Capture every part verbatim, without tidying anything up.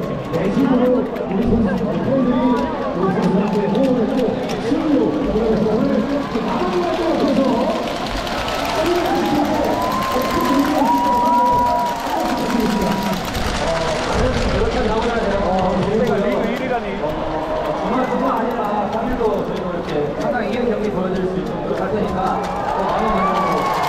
내심으로 우리 선수들이 우리 선수한테 호응했고 승리로 돌아가서 오늘 나눠가지고 그래서 이렇게 나오나요? 리그 일 위라니. 정말 뿐만 아니라 오늘도 저희가 이렇게 상당히 이기는 경기 보여드릴 수 있도록 할 테니까 또 많은 분들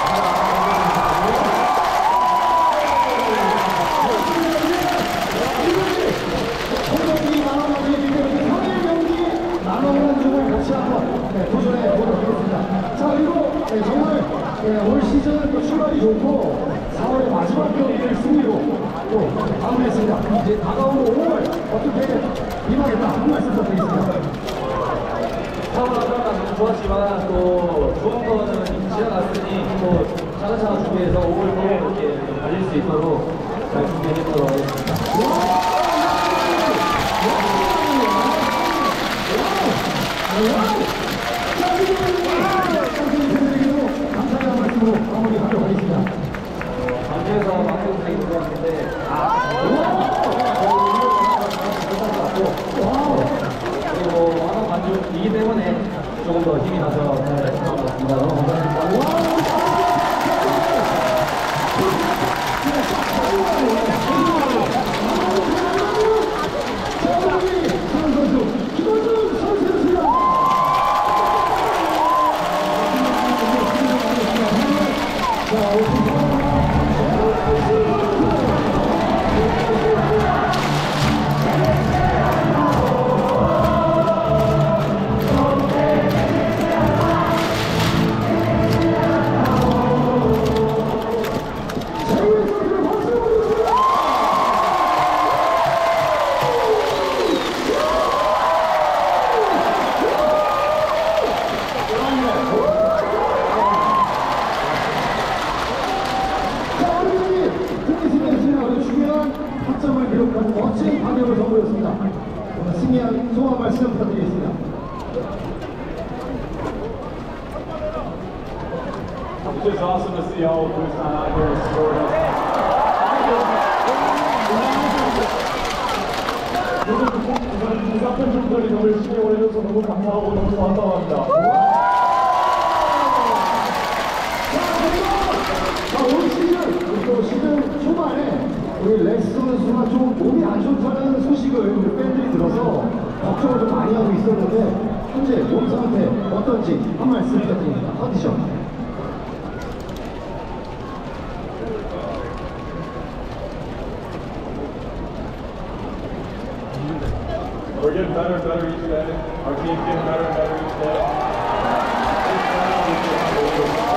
네, 정말 네, 올 시즌 또 출발이 좋고 사월의 마지막 경기를 승리로 또 마무리했습니다. 이제 다가오는 오월 어떻게 임하겠다 한 말씀 부탁드리겠습니다. 사월 아까가 너무 좋았지만 또 좋은 거는 지나갔으니 또 차근차근 준비해서 오월도 이렇게 달릴 수 있도록 잘 준비해보도록 하겠습니다. 감사의 말씀으로 마무리하도록 하겠습니다. 광주에서 막대국장이 들어왔는데 그리고 화성 관중이기 때문에 조금 더 힘이 나서 잘했던 것 같습니다. 너무 감사합니다. 멋진 반격을 선보였습니다. 승리한 소감 말씀 부탁드리겠습니다. It's just awesome to see all of Busan out here supporting us. 부산 팬분들이 너무 열심히 응원해줘서 너무 감사하고 너무 고맙다고 합니다. 올 시즌, 또 시즌 초반에 우리 렉스 선수가 좀 몸이 안 좋다는 소식을 우리 팬들이 들어서 걱정을 좀 많이 하고 있었는데 현재 몸 상태 어떤지 한 말씀 부탁드립니다. 컨디션. We're getting better and better each day. Our team's getting better and better each day.